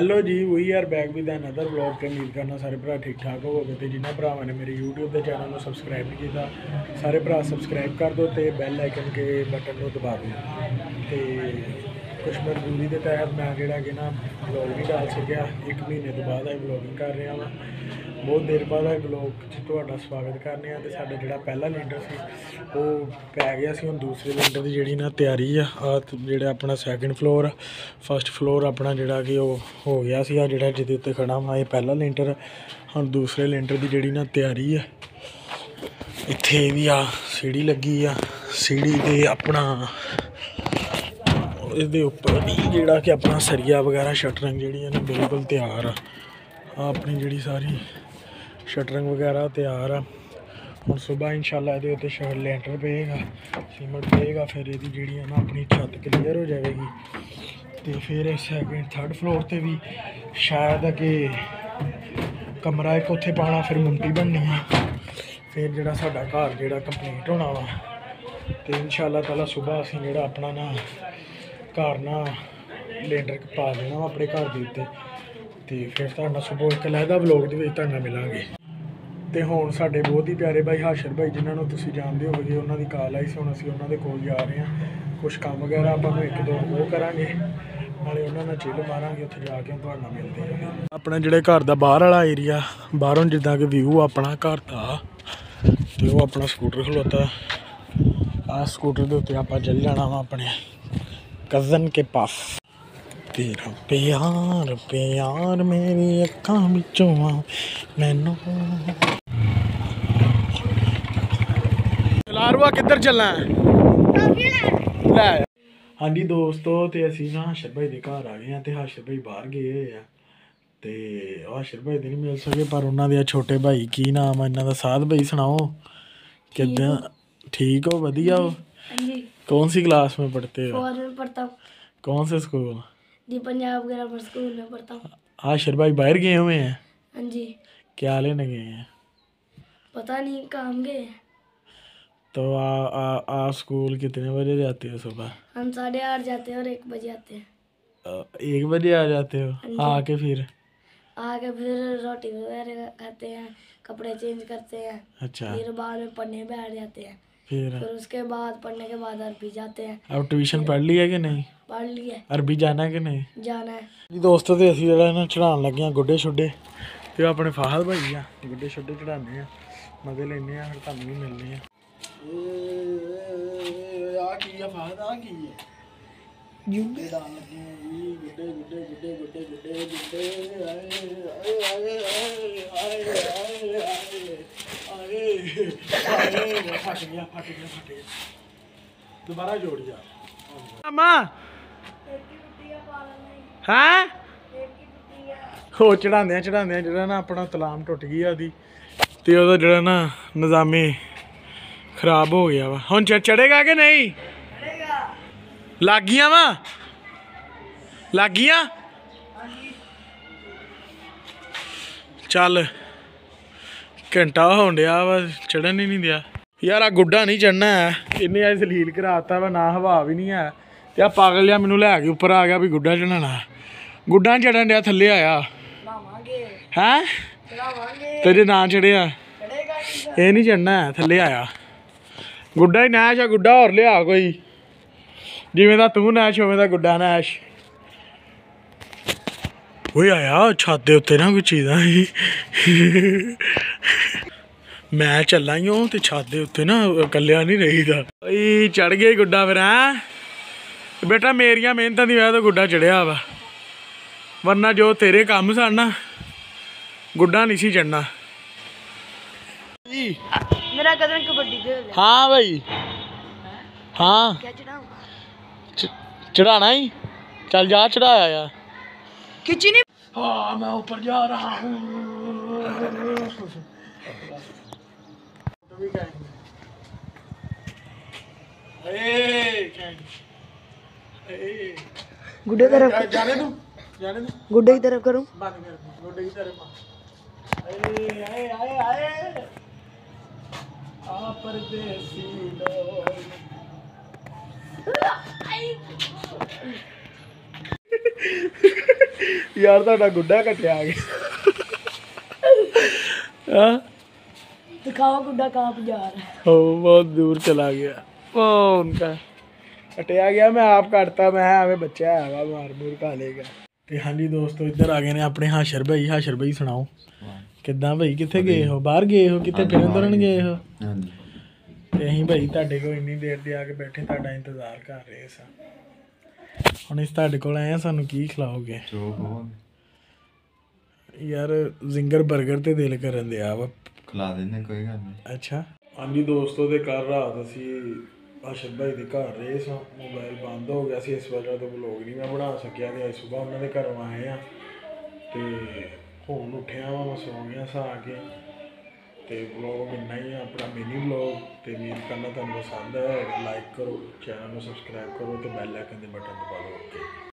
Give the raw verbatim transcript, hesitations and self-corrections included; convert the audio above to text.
Hello जी, we are back with another vlog. के उम्मीद करना सारे भरा ठीक ठाक हो गए। तो जिन्होंने भरावान ने मेरे यूट्यूब के चैनल को सबसक्राइब नहीं किया, सारे भरा सबसक्राइब कर दो तो बैल आइकन के बटन को दबा दो। तो कुछ मजबूरी के तहत मैं जोड़ा कि ना व्लॉग नहीं डाल सकिया, एक महीने तो बाद अं व्लॉगिंग कर रहा वा। बहुत देर बाद अं व्लॉग तो स्वागत करने। तो साडा जिहड़ा पहला लेंटर से वो पै गया सी। हुण दूसरे लेंटर की जिहड़ी ना तैयारी आ, जिहड़ा अपना सैकेंड फ्लोर फस्ट फ्लोर अपना जिहड़ा कि वो हो गया सी। जिहड़ा जिहदे उत्ते खड़ा वा ये पहला लेंटर। हुण दूसरे लेंटर की जिहड़ी ना तैयारी है। इत्थे भी आ सीढ़ी लगी आ, सीढ़ी ते अपना इसदे उपर भी जिहड़ा कि अपना सरिया वगैरह शटरिंग जिहड़ी है ना बिल्कुल तैयार आ। अपनी जिहड़ी सारी शटरिंग वगैरह तैयार आ। हुण सुबह इंशाल्लाह इहदे उत्ते शटर लेंटर पेगा, सीमेंट पेगा, फिर इहदी जिहड़ी है ना अपनी छत क्लीयर हो जाएगी। तो फिर सैकेंड थर्ड फ्लोर ते भी शायद कि कमरा एक उत्थे पाना, फिर मुंटी बननी है, फिर जिहड़ा साडा घर जिहड़ा कंप्लीट होना वा। तो इंशाल्लाह ताला सुबह असीं जिहड़ा अपना ना घर ना लेंटर पा देना वा अपने घर के उत्ते। तो फिर तुहाडे नाल सुबह एक अलहदा व्लॉग दे विच तुहाडे नाल मिलांगे। तो हुण साडे बहुत ही प्यारे भाई हाशर भाई जिन्होंने तुसीं जानते होवोगे, उन्होंने कॉल आई सी। हुण असीं उन्होंने कोल जा रहे हैं, कुछ काम वगैरह आपां एक दो वो करांगे, नाले उन्होंने नाल चिल मारांगे। उत्थे जाके तुहाडे नाल मिलदे हैं। अपना जिहड़े घर दा बाहर वाला एरिया, बाहरों जिद्दां कि व्यू अपना घर दा, ते वो अपना स्कूटर खलोता। आ स्कूटर के उत्ते आपां चल जाना वा अपने कज़न के पास। तेरा प्यार प्यार मेरी अखां विचों आ मैनू। लारुआ किधर चलना है? लै हाँ जी दोस्तों, तो असीं ना हाशर भाई के घर आ गए हैं। तो हाशर भाई बाहर गए हुए हैं, तो हाशर भाई तो नहीं मिल सके, पर उन्होंने छोटे भाई की नाम है इन्हों का, साध भाई सुनाओ किदा? ठीक हो? वधिया हो? कौन सी क्लास में पढ़ते हो? फोर में पढ़ता हूँ। कौन से स्कूल? जी पंजाब ग्रामर स्कूल में पढ़ता हूँ। हाशर भाई बाहर गए हुए हैं? हाँ जी। क्या लेने गए हैं? पता नहीं, काम गए। तो आ, आ, आ स्कूल कितने बजे जाते हो सुबह? हम साढ़े आठ जाते हैं और एक बजे आते हैं। एक बजे आ जाते हो? आके फिर आके फिर रोटी वगैरह खाते हैं, कपड़े चेंज करते हैं। अच्छा। फिर बाद में पढ़ने बैठ जाते हैं। फिर फिर उसके बाद पढ़ने के बाद अरबी जाते हैं। अब ट्यूशन पढ़ ली है कि नहीं? पढ़ लिए। अरबी जाना है कि नहीं? जाना है जी दोस्तों, तो असीं जिहड़ा ना चढ़ान लगे हैं गुड्डे शुड्डे। तो अपने फाहद भाई आ गुड्डे शुड्डे चढ़ाने हैं, मजे लेने हैं, फिर तुहानूं भी मिलने हैं। आ की है फाहद? आ की है? गुड्डे डाल लगे हैं जी, गुड्डे गुड्डे गुड्डे गुड्डे गुड्डे गुड्डे आए आए आए आए आए आए आए फट गया फट गया फट गया, दोबारा जोड़ जा अम्मा। हैं हो चढ़ाने चढ़ाने जो ना अपना तलाम टुट गई आदि, तो वह जो ना निज़ामी खराब हो गया वा। हुण चढ़ेगा कि नहीं? लग गई वा लग गई चल घंटा होन दिया वा, चढ़न ही नहीं दिया यार। आ गुड्डा नहीं चढ़ना है, इन्हें अज सलील कराता वा, ना हवा भी नहीं है। तो आ पागल जहा मैनू लै के उपर आ गया भी गुड्डा चढ़ाना। गुड्डा नहीं चढ़न दिया, थले आया है। तो जे ना चढ़िया ये नहीं चढ़ना है, थले आया। गुड्डा ही नैश है, गुड्डा होर लिया कोई, जिमें दा तू नैश उवें दा गुड्डा नैश। वो आया छत के उत्ते ना कोई चीज़ां ही मैं चला ही हूँ, तो छत के उत्ते ना कल्लिया नहीं रही था। चढ़ गए गुड्डा फिर हैं बेटा, मेरिया मेहनत की वजह तो गुड्डा चढ़िया वा, वरना जो तेरे काम सन ना गुड्डा नहीं सी चढ़ना। मेरा कजन कबड्डी खेलता। हाँ भाई हाँ, क्या चढ़ाऊं? चढ़ाना ही, चल जा चढ़ाया यार। खिंची नहीं। हाँ मैं ऊपर जा रहा हूँ। गुड्डे की तरफ जाने दूं जाने दूं गुड्डे की तरफ करूं? बंद कर गुड्डे की तरफ। आए आए आए आए आ परदेसी लोग। यार ਤੁਹਾਡਾ ਗੁੱਡਾ ਕੱਟਿਆ ਆ ਗਿਆ हाँ दिखाओ गुड्डा कहाँ पे जा रहा है। ओ बहुत दूर चला गया ओ उनका कटिया गया मैं आप काटता मैं हमें बच्चा है वा मार मूर खा लेगा ਤੇ ਹਾਂਜੀ ਦੋਸਤੋ ਇੱਧਰ ਆ ਗਏ ਨੇ ਆਪਣੇ ਹਾਸ਼ਰ ਭਾਈ ਹਾਸ਼ਰ ਭਾਈ ਸੁਣਾਓ ਕਿੱਦਾਂ ਭਾਈ ਕਿੱਥੇ ਗਏ ਹੋ ਬਾਹਰ ਗਏ ਹੋ ਕਿੱਥੇ ਫਿਰਨ ਤੁਰਨ ਗਏ ਹੋ ਹਾਂਜੀ ਤੇ ਅਸੀਂ ਭਾਈ ਤੁਹਾਡੇ ਕੋਲ ਇੰਨੀ ਦੇਰ ਦੇ ਆ ਕੇ ਬੈਠੇ ਤੁਹਾਡਾ ਇੰਤਜ਼ਾਰ ਕਰ ਰਹੇ ਸਾਂ ਹੁਣ ਇਸ ਤੁਹਾਡੇ ਕੋਲ ਆਏ ਆ ਸਾਨੂੰ ਕੀ ਖਿਲਾਓਗੇ ਜੋ ਹੋ ਯਾਰ ਜ਼ਿੰਗਰ 버ਗਰ ਤੇ ਦਿਲ ਕਰਨ ਦਿਆ ਵਾ ਖਿਲਾ ਦੇਣੇ ਕੋਈ ਗੱਲ ਨਹੀਂ ਅੱਛਾ ਹਾਂਜੀ ਦੋਸਤੋ ਦੇ ਕੱਲ ਰਾਤ ਅਸੀਂ ਅਸ਼ਰ ਭਾਈ ਦੇ ਘਰ ਰਹੇ ਸਾਂ ਮੋਬਾਈਲ ਬੰਦ ਹੋ ਗਿਆ ਸੀ ਇਸ ਵਜ੍ਹਾ ਤੋਂ ਵਲੋਗ ਨਹੀਂ ਮੈਂ ਬਣਾ ਸਕਿਆ ਤੇ ਅੱਜ ਸਵੇਰ ਉਹਨਾਂ ਦੇ ਘਰੋਂ ਆਏ ਆ ਤੇ ਹੁਣ ਉੱਠਿਆ ਵਾ ਮੈਂ ਸੌ ਗਿਆ ਸਾਂ ਆ ਕੇ ਤੇ ਵਲੋਗ ਇੰਨਾ ਹੀ ਆ ਆਪਣਾ ਮਿਨੀ ਵਲੋਗ ਤੇ ਉਮੀਦ ਕਰਨਾ ਤੁਹਾਨੂੰ ਪਸੰਦ ਆਇਆ ਲਾਈਕ ਕਰੋ ਚੈਨਲ ਨੂੰ ਸਬਸਕ੍ਰਾਈਬ ਕਰੋ ਤੇ ਬੈਲ ਆਈਕਨ ਦੇ ਬਟਨ ਦਬਾ ਦਿਓ ਓਕੇ